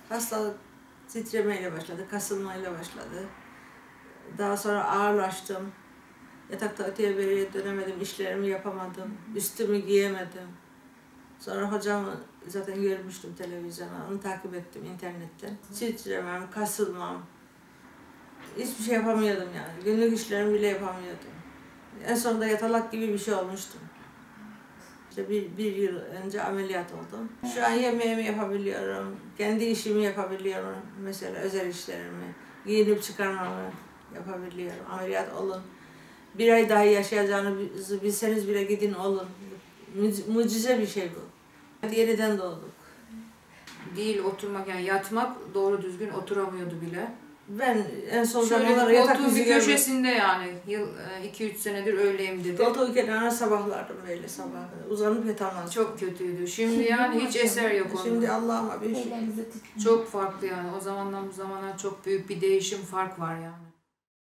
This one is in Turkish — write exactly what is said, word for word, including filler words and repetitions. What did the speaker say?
Hastalık titremeyle başladı, kasılmayla başladı. Daha sonra ağırlaştım. Yatakta öteye beriye dönemedim, işlerimi yapamadım, üstümü giyemedim. Sonra hocamı zaten görmüştüm televizyonda, onu takip ettim internetten. Titremem, kasılmam, hiçbir şey yapamıyordum yani. Günlük işlerimi bile yapamıyordum. En sonunda yatalak gibi bir şey olmuştum. İşte bir, bir yıl önce ameliyat oldum. Şu an yemeğimi yapabiliyorum, kendi işimi yapabiliyorum. Mesela özel işlerimi, giyinip çıkarmamı yapabiliyorum. Ameliyat olun. Bir ay daha yaşayacağınızı bilseniz bile gidin olun. Mucize bir şey bu. Yeniden doğduk. Değil oturmak, yani yatmak, doğru düzgün oturamıyordu bile. Ben en son Şöyle zamanlarda yatak koltuğun yüzü bir görmedim. köşesinde yani yıl iki üç senedir öyleyim dedi. Koltuğun kenarına sabahlardım böyle sabah. Uzanıp yatamazdım. Çok kötüydü. Şimdi yani hiç eser yok onda. Şimdi Allah'ıma bir şey. Çok farklı yani. O zamandan bu zamana çok büyük bir değişim, fark var yani.